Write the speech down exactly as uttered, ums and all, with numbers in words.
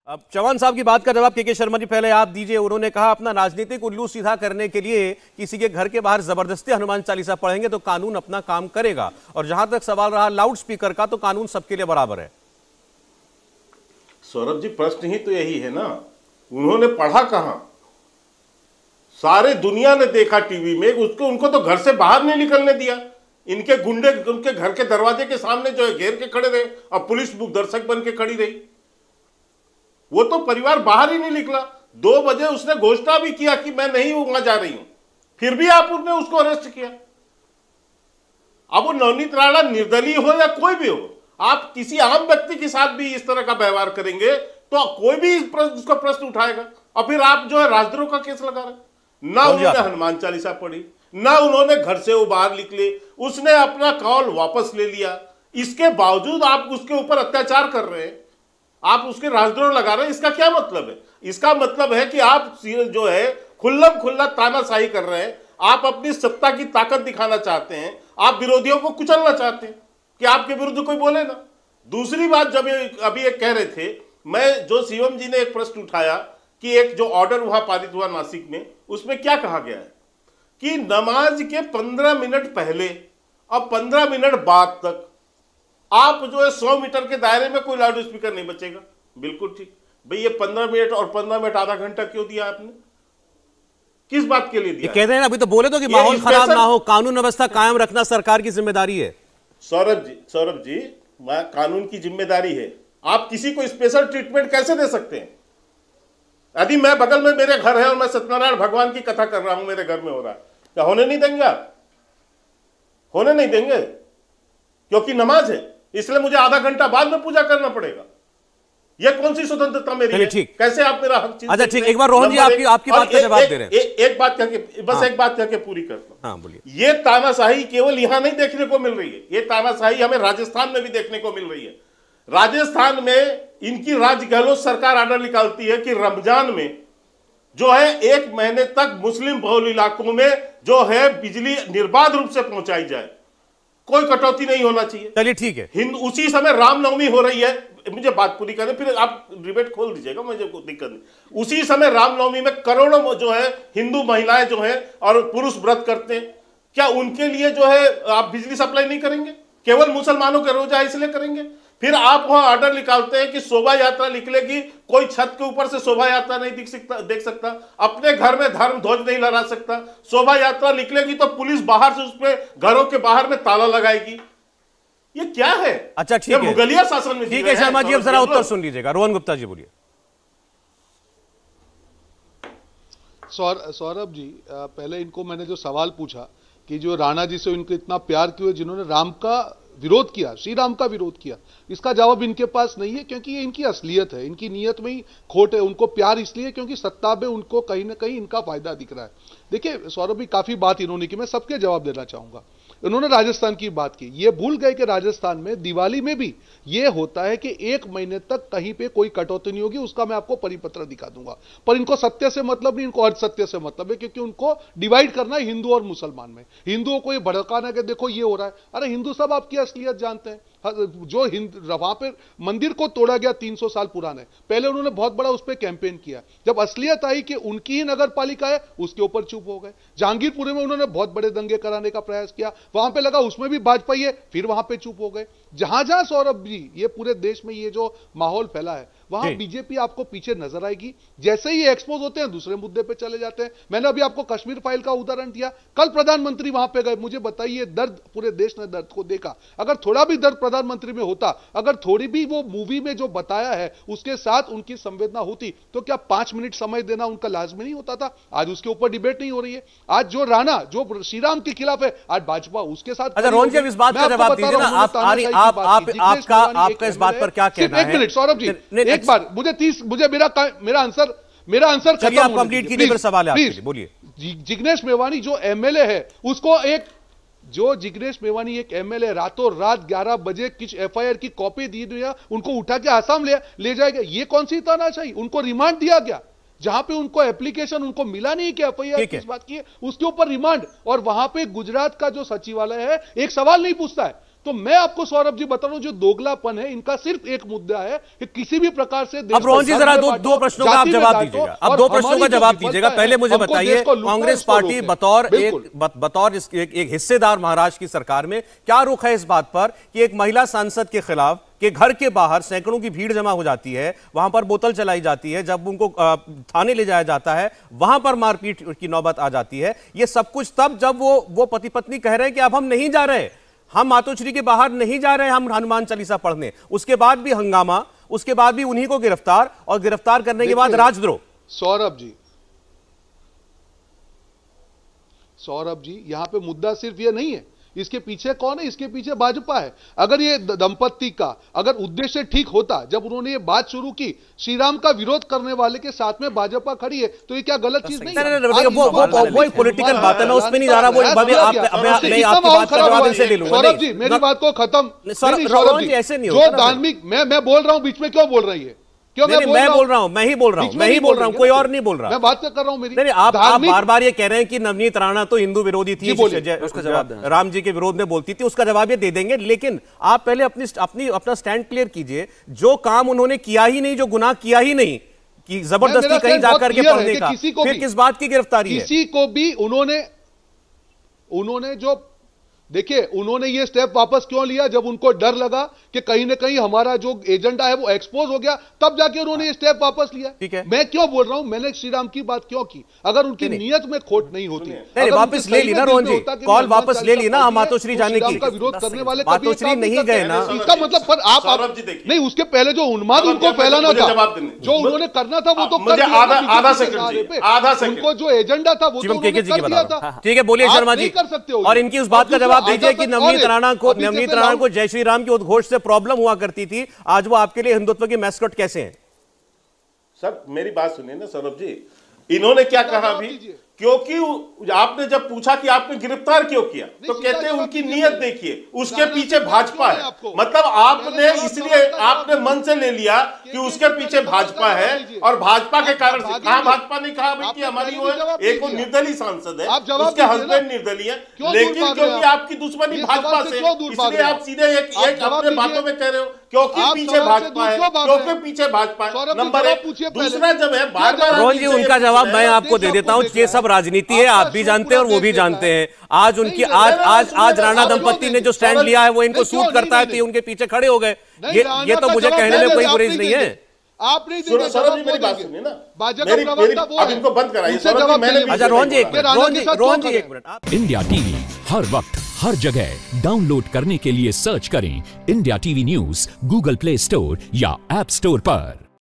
अब चौहान साहब की बात का जवाब के के शर्मा जी पहले आप दीजिए। उन्होंने कहा अपना राजनीतिक उल्लू सीधा करने के लिए किसी के घर के बाहर जबरदस्ती हनुमान चालीसा पढ़ेंगे तो कानून अपना काम करेगा। और जहां तक सवाल रहा लाउड स्पीकर का, तो कानून सबके लिए बराबर है। सौरभ जी, प्रश्न ही तो यही है ना, उन्होंने पढ़ा कहां? सारे दुनिया ने देखा टीवी में, उसको उनको तो घर से बाहर नहीं निकलने दिया। इनके गुंडे उनके घर के दरवाजे के सामने जो है घेर के खड़े रहे और पुलिस दर्शक बन के खड़ी रही। वो तो परिवार बाहर ही नहीं निकला। दो बजे उसने घोषणा भी किया कि मैं नहीं वहां जा रही हूं, फिर भी आप उसने उसको अरेस्ट किया। अब वो नवनीत राणा निर्दलीय हो या कोई भी हो, आप किसी आम व्यक्ति के साथ भी इस तरह का व्यवहार करेंगे तो कोई भी उसका प्रश्न उठाएगा। और फिर आप जो है राजद्रोह का केस लगा रहे। ना उन्होंने हनुमान चालीसा पढ़ी, ना उन्होंने घर से वो बाहर निकले, उसने अपना कॉल वापस ले लिया। इसके बावजूद आप उसके ऊपर अत्याचार कर रहे हैं, आप उसके राजद्रोह लगा रहे हैं। इसका क्या मतलब है? इसका मतलब है कि आप जो है खुल्लम खुल्ला तानाशाही कर रहे हैं। आप अपनी सत्ता की ताकत दिखाना चाहते हैं, आप विरोधियों को कुचलना चाहते हैं कि आपके विरुद्ध कोई बोले ना। दूसरी बात, जब अभी एक कह रहे थे, मैं जो शिवम जी ने एक प्रश्न उठाया कि एक जो ऑर्डर वहां पारित हुआ नासिक में, उसमें क्या कहा गया है कि नमाज के पंद्रह मिनट पहले और पंद्रह मिनट बाद तक आप जो है सौ मीटर के दायरे में कोई लाउड स्पीकर नहीं बचेगा। बिल्कुल ठीक। भाई ये पंद्रह मिनट और पंद्रह मिनट आधा घंटा क्यों दिया आपने? किस बात के लिए दिया? कहते हैं अभी तो बोले तो कि माहौल खराब ना हो, कानून व्यवस्था कायम रखना सरकार की जिम्मेदारी है। सौरभ जी, सौरभ जी, कानून की जिम्मेदारी है। आप किसी को स्पेशल ट्रीटमेंट कैसे दे सकते हैं? यदि मैं बगल में मेरे घर है और मैं सत्यनारायण भगवान की कथा कर रहा हूं, मेरे घर में हो रहा है, क्या होने नहीं देंगे आप? होने नहीं देंगे क्योंकि नमाज है, इसलिए मुझे आधा घंटा बाद में पूजा करना पड़ेगा। यह कौन सी स्वतंत्रता मेरी है? ठीक, कैसे आप मेरा हक छीन? अच्छा ठीक, एक बार रोहन जी आपकी आपकी बात का जवाब दे रहे हैं। एक, एक बात कह के बस हाँ, एक बात कह के पूरी करता हूं। हाँ, बोलिए। ये तानाशाही केवल यहां नहीं देखने को मिल रही है, ये तानाशाही हमें राजस्थान में भी देखने को मिल रही है। राजस्थान में इनकी राज गहलोत सरकार ऑर्डर निकालती है कि रमजान में जो है एक महीने तक मुस्लिम बहुल इलाकों में जो है बिजली निर्बाध रूप से पहुंचाई जाए, कोई कटौती नहीं होना चाहिए। चलिए ठीक है। हिंद उसी समय रामनवमी हो रही है, मुझे बात पूरी करने, फिर आप डिबेट खोल दीजिएगा, मुझे कोई दिक्कत नहीं। उसी समय रामनवमी में करोड़ों जो है हिंदू महिलाएं जो है और पुरुष व्रत करते हैं, क्या उनके लिए जो है आप बिजली सप्लाई नहीं करेंगे? केवल मुसलमानों के रोजा इसलिए करेंगे? फिर आप वहां ऑर्डर निकालते हैं कि शोभा यात्रा निकलेगी, कोई छत के ऊपर से शोभा यात्रा नहीं दिख सकता देख सकता, अपने घर में धर्म ध्वज नहीं लहरा सकता। शोभा यात्रा निकलेगी तो पुलिस बाहर से उसपे घरों के बाहर में ताला लगाएगी। ये क्या है? अच्छा ठीक है, मुगलिया शासन में। ठीक है शर्मा जी, अब जरा उत्तर सुन लीजिएगा। रोहन गुप्ता जी बोलिए। सौरभ जी, पहले इनको मैंने जो सवाल पूछा कि जो राणा जी से इनको इतना प्यार क्यों है जिन्होंने राम का विरोध किया, श्री राम का विरोध किया, इसका जवाब इनके पास नहीं है, क्योंकि ये इनकी असलियत है, इनकी नीयत में ही खोट है। उनको प्यार इसलिए क्योंकि सत्ता में उनको कहीं ना कहीं इनका फायदा दिख रहा है। देखिए सौरभ भी काफी बात इन्होंने की, मैं सबके जवाब देना चाहूंगा। इन्होंने राजस्थान की बात की, ये भूल गए कि राजस्थान में दिवाली में भी ये होता है कि एक महीने तक कहीं पे कोई कटौती नहीं होगी, उसका मैं आपको परिपत्र दिखा दूंगा। पर इनको सत्य से मतलब नहीं, इनको अर्धसत्य से मतलब है, क्योंकि उनको डिवाइड करना है हिंदू और मुसलमान में। हिंदुओं को ये भड़काना कि देखो ये हो रहा है, अरे हिंदू सब आपकी असलियत जानते हैं। जो वहां पे मंदिर को तोड़ा गया तीन सौ साल पुराने, पहले उन्होंने बहुत बड़ा उस पर कैंपेन किया। जब असलियत आई कि उनकी ही नगर पालिका है, उसके ऊपर चुप हो गए। जहांगीरपुर में उन्होंने बहुत बड़े दंगे कराने का प्रयास किया, वहां पे लगा उसमें भी भाजपा है, फिर वहां पे चुप हो गए। जहां जहां सौरभ जी ये पूरे देश में ये जो माहौल फैला है, वहां बीजेपी आपको पीछे नजर आएगी। जैसे ही एक्सपोज होते हैं दूसरे मुद्दे पे चले जाते हैं। मैंने अभी आपको कश्मीर फाइल का उदाहरण दिया, कल प्रधानमंत्री वहां पे गए, मुझे बताइए दर्द, पूरे देश ने दर्द को देखा। अगर थोड़ा भी दर्द प्रधानमंत्री में होता, अगर थोड़ी भी वो मूवी में जो बताया है उसके साथ उनकी संवेदना होती, तो क्या पांच मिनट समय देना उनका लाजमी नहीं होता था? आज उसके ऊपर डिबेट नहीं हो रही है। आज जो राणा जो श्रीराम के खिलाफ है, आज भाजपा उसके साथ। अच्छा रोहन जी, इस बात का जवाब दीजिए ना, आप आपका आपका इस बात पर क्या कहना है? एक मिनट सौरभ जी, एक बार मुझे तीस मुझे मेरा मेरा आंसर मेरा आंसर खत्म आप कंप्लीट कीजिए, फिर सवाल है आपके लिए, बोलिए। जिग्नेश मेवानी जो एमएलए है, उसको एक जो जिग्नेश मेवानी एक एमएलए रातों रात ग्यारह बजे किस एफआईआर की कॉपी दी गई, उनको उठा के आसाम ले ले जाएगा, ये कौन सी तानाशाही? उनको रिमांड दिया गया, जहां पे उनको एप्लीकेशन उनको मिला नहीं कि एफआईआर किस बात की है, उसके ऊपर रिमांड। और वहां पे गुजरात का जो सचिवालय है एक सवाल नहीं पूछता है, तो मैं आपको सौरभ जी बता रहा हूं, जो दोगलापन है इनका सिर्फ एक मुद्दा है कि किसी भी प्रकार से अब रोहन जी जरा दो दो प्रश्नों का आप जवाब दीजिएगा। अब दो प्रश्नों का जवाब दीजिएगा। पहले मुझे बताइए, कांग्रेस पार्टी बतौर एक बतौर एक हिस्सेदार महाराष्ट्र की सरकार में क्या रुख है इस बात पर कि एक महिला सांसद के खिलाफ के घर के बाहर सैकड़ों की भीड़ जमा हो जाती है, वहां पर बोतल चलाई जाती है, जब उनको थाने ले जाया जाता है वहां पर मारपीट की नौबत आ जाती है। ये सब कुछ तब जब वो वो पति पत्नी कह रहे हैं कि अब हम नहीं जा रहे, हम मातोश्री के बाहर नहीं जा रहे, हम हनुमान चालीसा पढ़ने। उसके बाद भी हंगामा, उसके बाद भी उन्हीं को गिरफ्तार, और गिरफ्तार करने के बाद राजद्रोह। सौरभ जी सौरभ जी यहां पे मुद्दा सिर्फ ये नहीं है, इसके पीछे कौन है? इसके पीछे भाजपा है। अगर ये दंपत्ति का अगर उद्देश्य ठीक होता, जब उन्होंने ये बात शुरू की श्री राम का विरोध करने वाले के साथ में भाजपा खड़ी है, तो ये क्या गलत चीज नहीं है? वो वो पॉलिटिकल बात है, मैं उसमें नहीं जा रहा। वो मैं आपकी बात का जवाब इनसे ले लूंगा। सौरभ जी मेरी बात को खत्म। सौरभ जी ऐसे नहीं, जो धार्मिक मैं मैं बोल रहा हूं, बीच में क्यों बोल रही है? क्यों मैं, मैं बोल रहा हूं, मैं ही बोल रहा हूं, मैं ही बोल रहा हूं, कोई और नहीं बोल रहा। मैं बात कर रहा हूं मेरी। नहीं, आप, आप बार बार ये कह रहे हैं कि नवनीत राणा तो हिंदू विरोधी थी, उसका जवाब राम जी के विरोध में बोलती थी, उसका जवाब ये दे देंगे। लेकिन आप पहले अपनी अपनी अपना स्टैंड क्लियर कीजिए। जो काम उन्होंने किया ही नहीं, जो गुनाह किया ही नहीं, कि जबरदस्ती कहीं जाकर के पढ़ने का, फिर किस बात की गिरफ्तारी है? किसी को भी उन्होंने उन्होंने जो देखिए, उन्होंने ये स्टेप वापस क्यों लिया? जब उनको डर लगा कि कहीं ना कहीं हमारा जो एजेंडा है वो एक्सपोज हो गया, तब जाके उन्होंने ये स्टेप वापस लिया। ठीक है, मैं क्यों बोल रहा हूं, मैंने श्री राम की बात क्यों की? अगर उनकी नीयत में खोट नहीं होती, नहीं, वापस ले ली ना रोहन जी, कॉल वापस ले ली ना मातोश्री जाने की। का विरोध करने वाले मातोश्री नहीं गए ना, इसका मतलब पर आप नहीं, उसके पहले जो उन्माद उनको फैलाना था, जो उन्होंने करना था वो तो आधा सेकंड आधा सेकंड उनको जो एजेंडा था वो तो कर दिया था। ठीक है, बोलिए शर्मा जी, कर सकते हो। और इनकी उस बात का जवाब दीजिए कि नवनीत राणा को नवनीत राणा को जय श्री राम के उद्घोष से प्रॉब्लम हुआ करती थी, आज वो आपके लिए हिंदुत्व की मैस्कट कैसे हैं? सर मेरी बात सुनिए ना सौरभ जी, इन्होंने क्या कहा अभी? क्योंकि आपने जब पूछा कि आपने गिरफ्तार क्यों किया, तो कहते हैं उनकी नीयत देखिए, उसके पीछे भाजपा है। मतलब आपने इसलिए आपने मन से ले लिया कि उसके पीछे भाजपा है, और भाजपा के कारण से कहा भाजपा ने कहा भाई कि हमारी वो एक वो निर्दलीय सांसद है, उसके हस्बैंड निर्दलीय है, लेकिन क्योंकि आपकी दुश्मनी भाजपा से, इसलिए आप सीधे एक एक अपने बातों में कह रहे हो क्योंकि पीछे भाजपा है, क्योंकि पीछे भाजपा है। नंबर एक। दूसरा जब है बार बार रोहन जी, उनका जवाब मैं आपको दे देता हूं। ये सब राजनीति है, आप भी जानते हैं और वो भी जानते हैं। आज उनकी आज आज आज राणा दंपत्ति ने जो स्टैंड लिया है वो इनको सूट करता है, तो उनके पीछे खड़े हो गए। ये ये तो मुझे कहने में कोई गुरेज नहीं है। आप नहीं सुनो सौरभ जी, मेरी बात सुनिए ना, मेरी मेरी अब इनको बंद कराइए सौरभ जी। मैंने अच्छा रोहन जी रोहन जी रोहन जी एक मिनट। इंडिया टीवी हर वक्त हर जगह डाउनलोड करने के लिए सर्च करें India TV news Google Play Store या ऐप स्टोर पर।